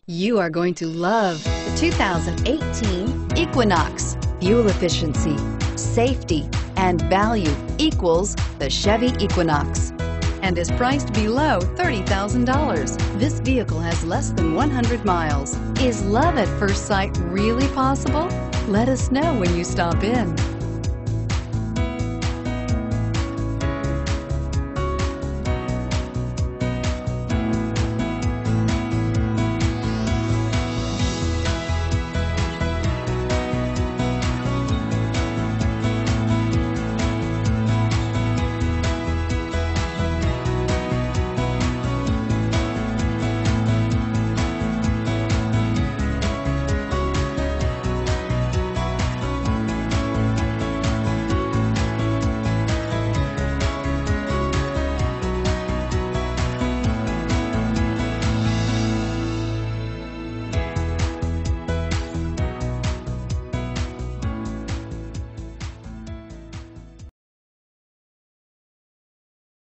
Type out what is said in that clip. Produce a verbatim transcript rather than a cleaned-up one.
You are going to love the two thousand eighteen Equinox. Fuel efficiency, safety, and value equals the Chevy Equinox and is priced below thirty thousand dollars. This vehicle has less than one hundred miles. Is love at first sight really possible? Let us know when you stop in.